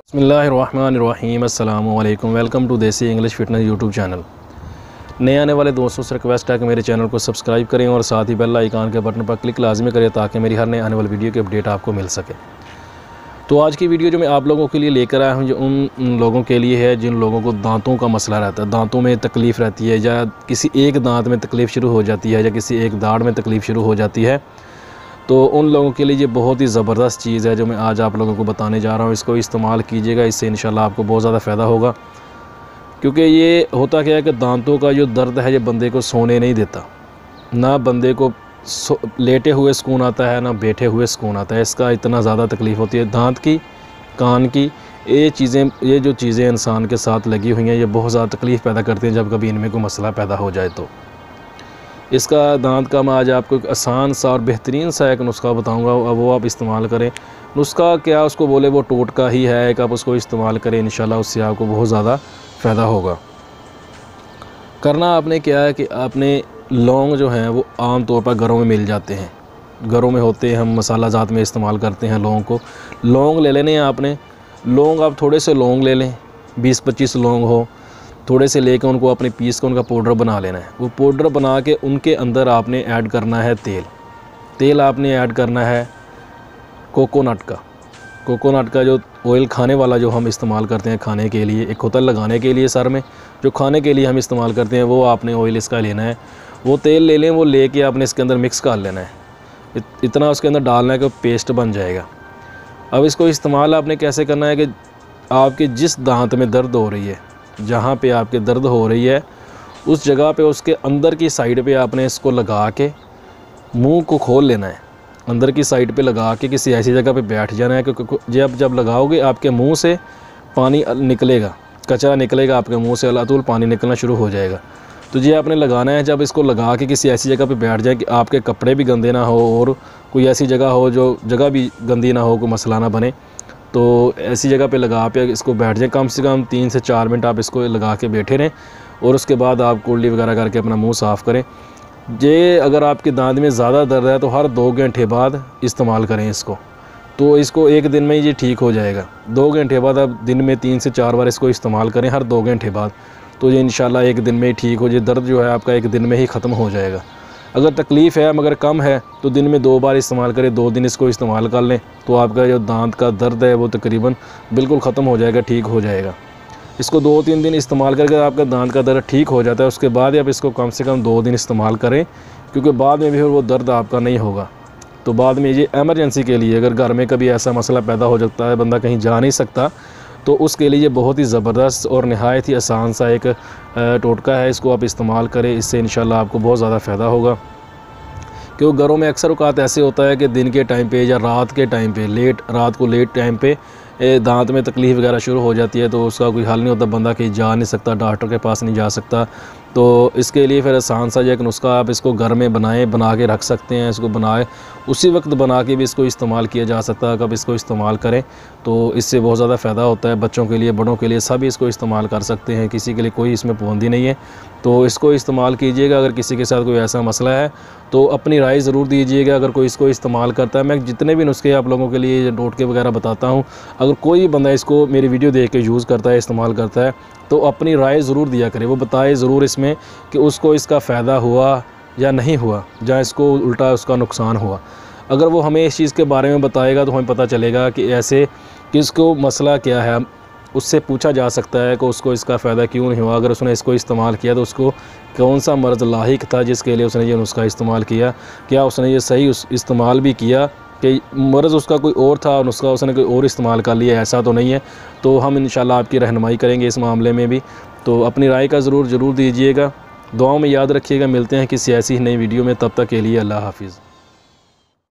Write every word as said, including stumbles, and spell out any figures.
बिस्मिल्लाहिर्रहमानिर्रहीम अस्सलामु अलैकुम। Welcome to Desi English fitness YouTube channel. नए आने वाले दोस्तों से रिक्वेस्ट है कि मेरे चैनल को सब्सक्राइब करें और साथ ही बेल आइकन के बटन पर क्लिक लाजमी करें ताकि मेरी हर नए आने वाली वीडियो की अपडेट आपको मिल सके। तो आज की वीडियो जो मैं आप लोगों के लिए लेकर आया हूँ, जो उन लोगों के लिए है जिन लोगों को दांतों का मसला रहता है, दांतों में तकलीफ़ रहती है, या किसी एक दांत में तकलीफ़ शुरू हो जाती है, या किसी एक दाढ़ में तकलीफ़ शुरू हो जाती है, तो उन लोगों के लिए ये बहुत ही ज़बरदस्त चीज़ है जो मैं आज आप लोगों को बताने जा रहा हूँ। इसको इस्तेमाल कीजिएगा, इससे इंशाल्लाह आपको बहुत ज़्यादा फ़ायदा होगा। क्योंकि ये होता क्या है कि दांतों का जो दर्द है ये बंदे को सोने नहीं देता, ना बंदे को लेटे हुए सुकून आता है, ना बैठे हुए सुकून आता है। इसका इतना ज़्यादा तकलीफ़ होती है। दांत की, कान की, ये चीज़ें, ये जो चीज़ें इंसान के साथ लगी हुई हैं, ये बहुत ज़्यादा तकलीफ़ पैदा करती हैं जब कभी इनमें कोई मसला पैदा हो जाए। तो इसका दांत का मैं आज आपको एक आसान सा और बेहतरीन सा एक नुस्खा बताऊंगा, वो आप इस्तेमाल करें। नुस्खा क्या उसको बोले, वो टोटका ही है एक, आप उसको इस्तेमाल करें, इंशाल्लाह उससे आपको बहुत ज़्यादा फ़ायदा होगा। करना आपने क्या है कि आपने लौंग जो हैं वो आम तौर पर घरों में मिल जाते हैं, घरों में होते हैं, हम मसाला ज़ात में इस्तेमाल करते हैं लौंग को। लौंग ले लेने हैं आपने। लौंग आप थोड़े से लौंग ले लें, बीस पच्चीस लौंग हो, थोड़े से लेकर उनको अपने पीस कर उनका पाउडर बना लेना है। वो पाउडर बना के उनके अंदर आपने ऐड करना है तेल। तेल आपने ऐड करना है कोकोनट का। कोकोनट का जो ऑयल खाने वाला जो हम इस्तेमाल करते हैं खाने के लिए, एक होता है लगाने के लिए सर में, जो खाने के लिए हम इस्तेमाल करते हैं, वो आपने ऑयल इसका लेना है। वो तेल ले लें, वो लेके आपने इसके अंदर मिक्स कर लेना है। इत, इतना उसके अंदर डालना है कि पेस्ट बन जाएगा। अब इसको इस्तेमाल आपने कैसे करना है कि आपके जिस दांत में दर्द हो रही है, जहाँ पे आपके दर्द हो रही है, उस जगह पे उसके अंदर की साइड पे आपने इसको लगा के मुंह को खोल लेना है। अंदर की साइड पे लगा के किसी ऐसी जगह पे बैठ जाना है, क्योंकि जब जब लगाओगे आपके मुंह से पानी निकलेगा, कचरा निकलेगा आपके मुंह से, अल्लाह पानी निकलना शुरू हो जाएगा। तो ये आपने लगाना है। जब इसको लगा के किसी ऐसी जगह पे बैठ जाए कि आपके कपड़े भी गंदे ना हो और कोई ऐसी जगह हो जो जगह भी गंदी ना हो, कोई मसला ना बने, तो ऐसी जगह पे लगा पे इसको बैठ जाए। कम से कम तीन से चार मिनट आप इसको लगा के बैठे रहें और उसके बाद आप कुल्ली वगैरह करके अपना मुंह साफ़ करें। ये अगर आपके दांत में ज़्यादा दर्द है तो हर दो घंटे बाद इस्तेमाल करें इसको, तो इसको एक दिन में ये ठीक हो जाएगा। दो घंटे बाद आप दिन में तीन से चार बार इसको इस्तेमाल करें हर दो घंटे बाद, तो ये इंशाल्लाह एक दिन में ही ठीक हो जाए। दर्द जो है आपका एक दिन में ही ख़त्म हो जाएगा। अगर तकलीफ़ है मगर कम है तो दिन में दो बार इस्तेमाल करें, दो दिन इसको इस्तेमाल कर लें, तो आपका जो दांत का दर्द है वो तकरीबन बिल्कुल ख़त्म हो जाएगा, ठीक हो जाएगा। इसको दो तीन दिन इस्तेमाल करके आपका दांत का दर्द ठीक हो जाता है, उसके बाद आप इसको कम से कम दो दिन इस्तेमाल करें, क्योंकि बाद में भी वो दर्द आपका नहीं होगा। तो बाद में ये एमरजेंसी के लिए, अगर घर में कभी ऐसा मसला पैदा हो जाता है, बंदा कहीं जा नहीं सकता, तो उसके लिए बहुत ही ज़बरदस्त और नहायत ही आसान सा एक टोटका है। इसको आप इस्तेमाल करें, इससे इंशाल्लाह आपको बहुत ज़्यादा फ़ायदा होगा। क्योंकि घरों में अक्सर औक़ात ऐसे होता है कि दिन के टाइम पे या रात के टाइम पे, लेट रात को लेट टाइम पे दांत में तकलीफ़ वगैरह शुरू हो जाती है, तो उसका कोई हल नहीं होता, बंदा कहीं जा नहीं सकता, डॉक्टर के पास नहीं जा सकता। तो इसके लिए फिर आसान सा एक नुस्खा आप इसको घर में बनाएं, बना के रख सकते हैं। इसको बनाए उसी वक्त बना के भी इसको इस्तेमाल किया जा सकता है। कब इसको इस्तेमाल करें तो इससे बहुत ज़्यादा फ़ायदा होता है। बच्चों के लिए, बड़ों के लिए, सभी इसको इस्तेमाल कर सकते हैं, किसी के लिए कोई इसमें पाबंदी नहीं है। तो इसको इस्तेमाल कीजिएगा। अगर किसी के साथ कोई ऐसा मसला है तो अपनी राय ज़रूर दीजिएगा। अगर कोई इसको इस्तेमाल करता है, मैं जितने भी नुस्खे आप लोगों के लिए टोटके वगैरह बताता हूँ, अगर कोई बंदा इसको मेरी वीडियो देख के यूज़ करता है, इस्तेमाल करता है, तो अपनी राय ज़रूर दिया करे। वो बताए ज़रूर इसमें कि उसको इसका फ़ायदा हुआ या नहीं हुआ, या इसको उल्टा उसका नुकसान हुआ। अगर वो हमें इस चीज़ के बारे में बताएगा तो हमें पता चलेगा कि ऐसे कि इसको मसला क्या है, उससे पूछा जा सकता है कि उसको इसका फ़ायदा क्यों नहीं हुआ। अगर उसने इसको इस्तेमाल किया तो उसको कौन सा मर्ज़ लाहिक था जिसके लिए उसने ये नुस्खा इस्तेमाल किया, क्या उसने ये सही इस्तेमाल भी किया कि मर्ज़ उसका कोई और था और नुस्खा उसने कोई और इस्तेमाल कर लिया, ऐसा तो नहीं है। तो हम इंशाल्लाह आपकी रहनुमाई करेंगे इस मामले में भी। तो अपनी राय का ज़रूर ज़रूर दीजिएगा। दुआओं में याद रखिएगा। मिलते हैं किसी ऐसी नई वीडियो में, तब तक के लिए अल्लाह हाफ़िज़।